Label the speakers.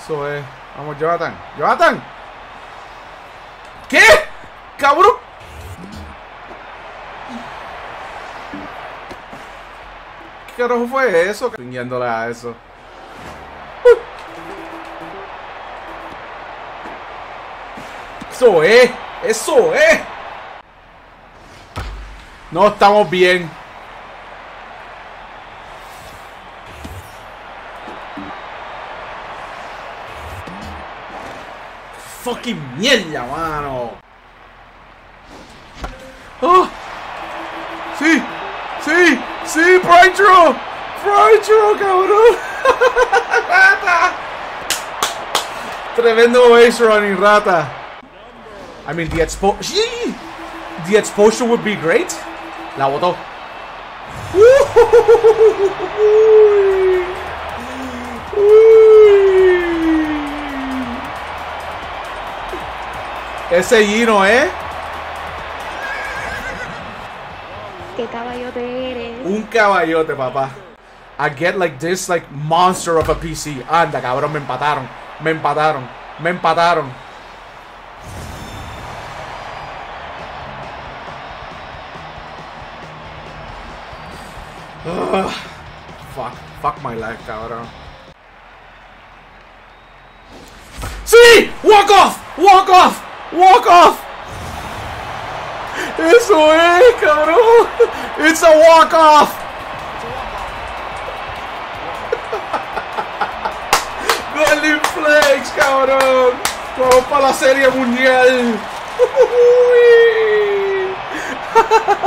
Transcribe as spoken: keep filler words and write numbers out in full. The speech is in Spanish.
Speaker 1: Eso es. Vamos, Jonathan. ¡Jonathan! ¿Qué? ¡Cabrón! ¿Qué carajo fue eso? Pinguiéndole a eso. Uh. Eso es. Eso es. No estamos bien. Fucking mierda, mano. Oh. Sí, sí, sí, Prytro. Prytro, cabrón. Rata. Tremendo base running, rata. I mean, the expo. The exposure would be great. La botó. Ese Gino, ¿eh?
Speaker 2: ¿Qué caballote eres?
Speaker 1: Un caballote, papá. I get like this, like, monster of a P C. Anda, cabrón, me empataron. Me empataron. Me empataron. Ugh. Fuck. Fuck my life, cabrón. ¡Sí! ¡Walk off! ¡Walk off! ¡Walk off! ¡Eso es, cabrón! ¡It's a walk off! Gordinflakes, cabrón. Vamos para la serie mundial.